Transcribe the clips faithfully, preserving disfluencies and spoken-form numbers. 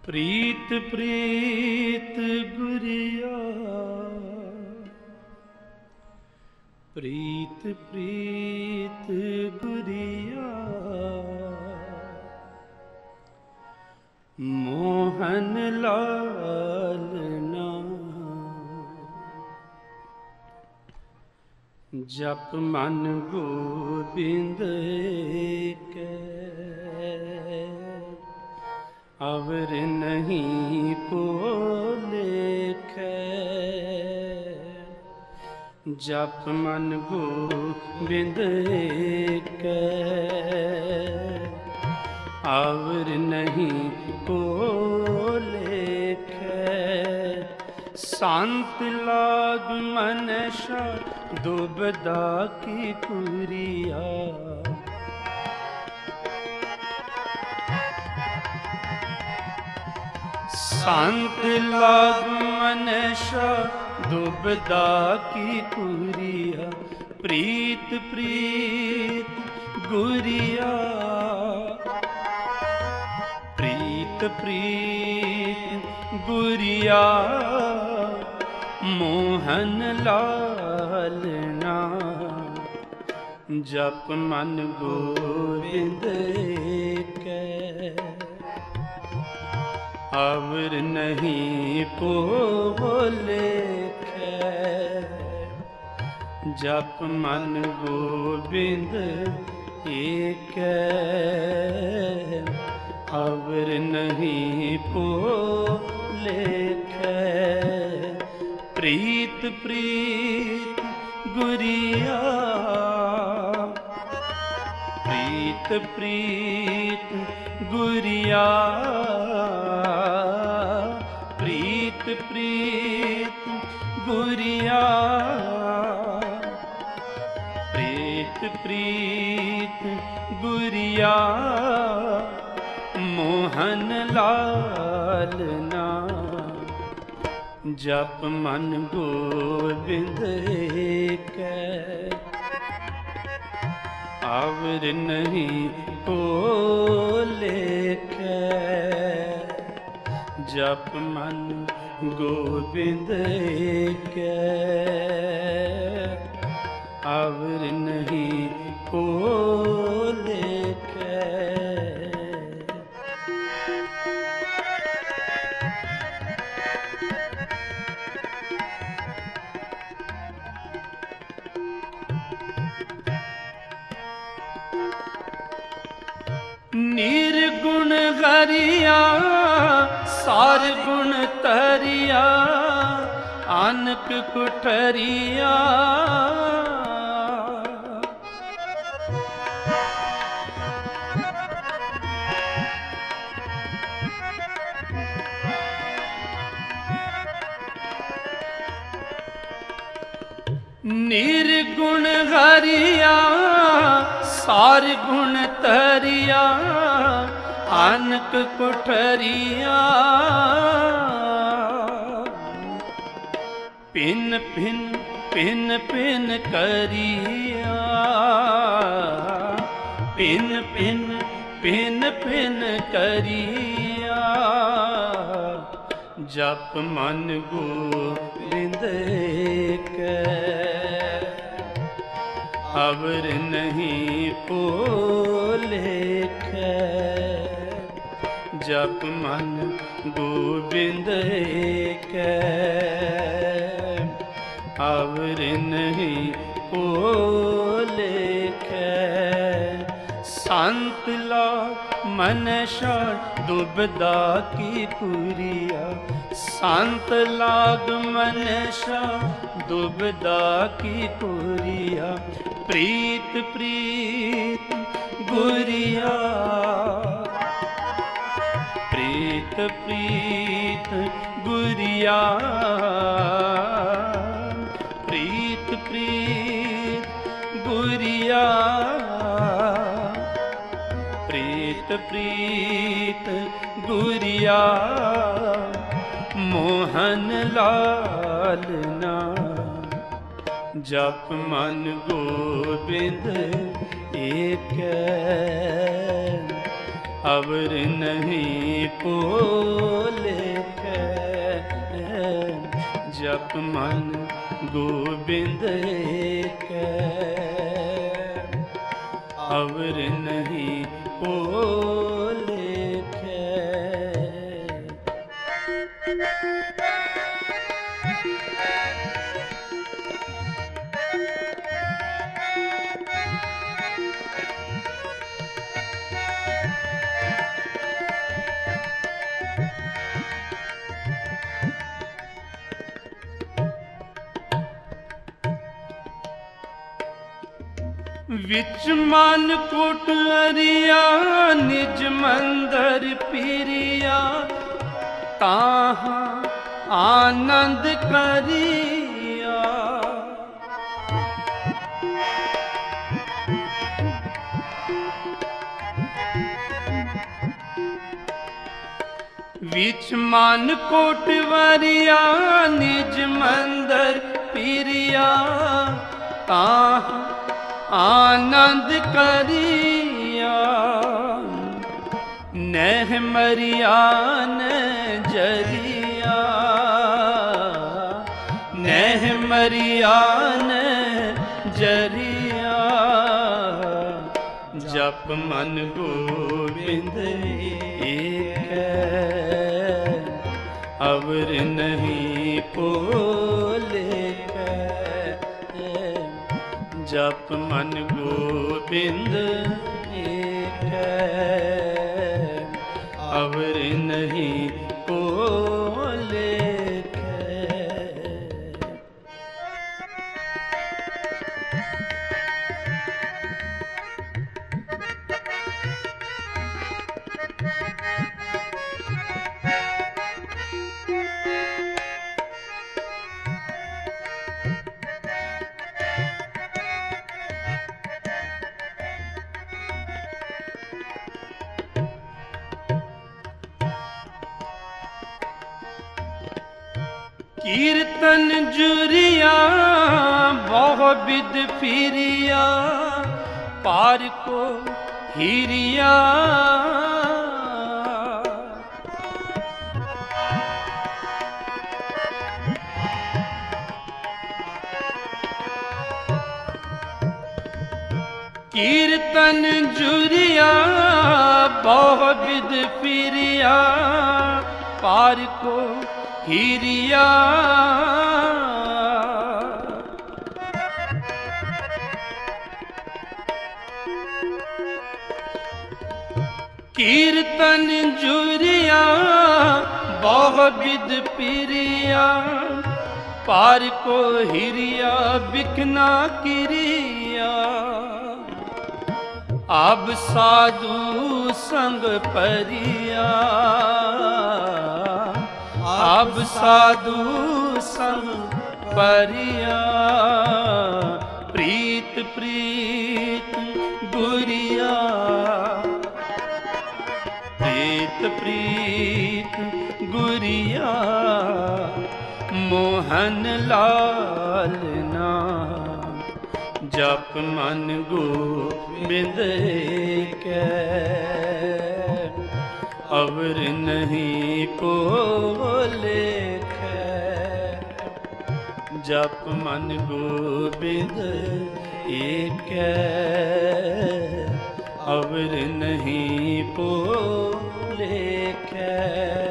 प्रीत प्रीत गुरिया, प्रीत प्रीत गुरिया, मोहन लालना। जप मन गोबिंद के, अवर नहीं को लेखे। जप मन गोबिंद के, अवर नहीं को लेखे। शांत लाग मनसा दुबदा की कुरिया। शांत लाग मनसा दुबदा की कुरिया। प्रीत प्रीत गुरिया, प्रीत प्रीत गुरिया, मोहन लालना। जप मन गोविंद के, अवर नहीं को लेखे। जप मन गोविंद एक, अवर नहीं को लेखे। प्रीत प्रीत गुरिया, प्रीत प्रीत गुरिया, प्रीत प्रीत गुरिया, प्रीत प्रीत गुरिया, मोहन लालना। जप मन गोविंद के, अवर नहीं को लेखे। जप मन गोविंद के, अवर नहीं को लेखे। निर्गुण गरिया, सार गुण तरिया, आनक कुठरिया। निर्गुण गरिया, सार गुण तरिया, आनक कुठरिया। पिन पिन पिन पिन करिया, पिन पिन पिन पिन करिया। जप मन गोविंद के, अवर नहीं को लेखे। जप मन गोविंद के, अवर नहीं को लेखे। शांत ला मनसा दुबदा की कुरिया। शांत लाग मनसा दुबदा की कुरिया। प्रीत प्रीत गुरिया, प्रीत प्रीत गुरिया, प्रीत प्रीत गुरिया, प्रीत प्रीत गुरिया, मोहन लालना। जप मन गोविंद एक, अवर नहीं को लेखे, जप मन गोबिंद के, अवर नहीं को लेखे। विच मान कोट अरिया निज मंदर पीरिया, ताहा आनंद करिया। विच मान कोट वरिया निज मंदर पीरिया, ताहा आनंद करिया। नह मरिया न जरिया, नह मरिया न जरिया। जप मन गोबिंद एक, अवर नहीं को लेखे। जप मन गोबिंद एक, अवर नहीं को लेखे। कीर्तन जुरिया बहु विद फिरिया, पार को हिरिया। कीर्तन जुरिया बहु विद फिरिया, पार को हिरिया। कीर्तन जुरिया बहु विद पिरिया, पार को हिरिया बिखना किरिया। अब साधु संग परिया, अब साधु संग परिया। प्रीत प्रीत गुरिया, प्रीत प्रीत गुरिया मोहन लालना। जप मन गोबिंद के, अवर नहीं को लेखे। जप मन गोबिंद एक, अवर नहीं को लेखे।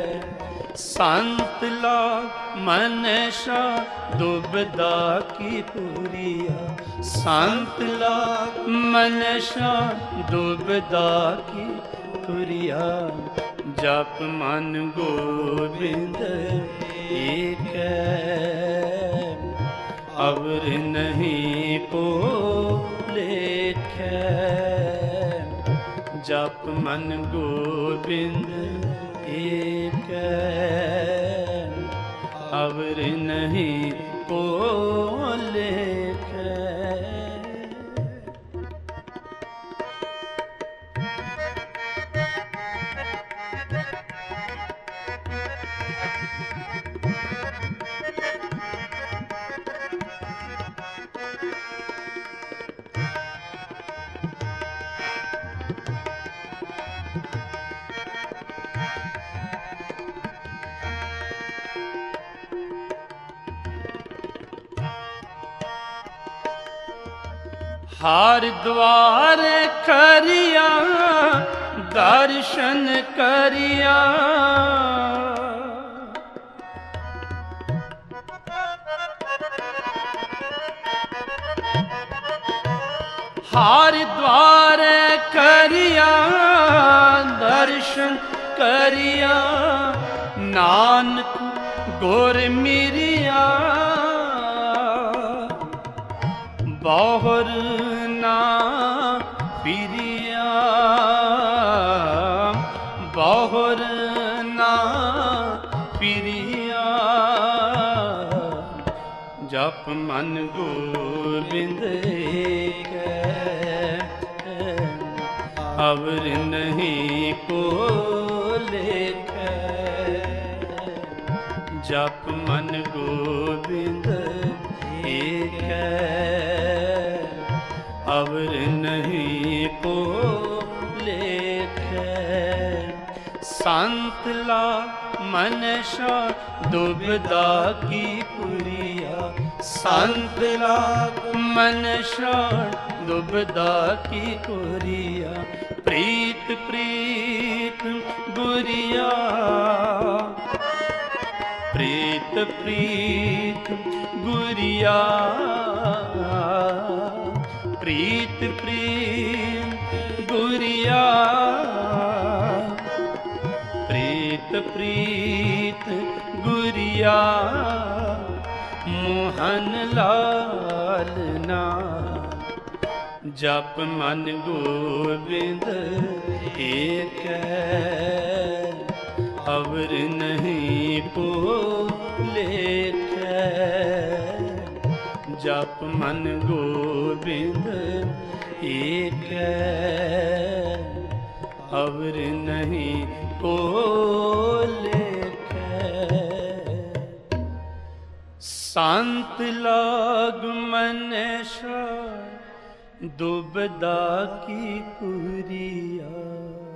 संत ला मनसा दुबदा की पुरिया, संत ला मनसा दुबदा की पुरिया। जप मन गोबिंद एक, अवर नहीं को लेखे। जप मन गोबिंद एक, अवर नहीं को लेखे। हार द्वार करिया दर्शन करिया, हार द्वार करिया दर्शन करिया, नानक गुर मिरिया बहुर ना फिरिया, बहुर ना फिरिया। जप मन गोबिंद के अवर नहीं को लेख, जप मन गोबिंद एक अवर नहीं को लेख। संत ला मनसा दुबदा की पुरिया, संत ला मनसा दुबदा की पुरिया। प्रीत प्रीत गुरिया, प्रीत प्रीत गुरिया, प्रीत प्रीत गुरिया, प्रीत प्रीत गुरिया मोहन लालना। जप मन गोबिंद एक अवर नहीं को लेख, जप मन गोबिंद एक अवर नहीं को लेख। संत लाग मनसा दुबदा की कुरिया,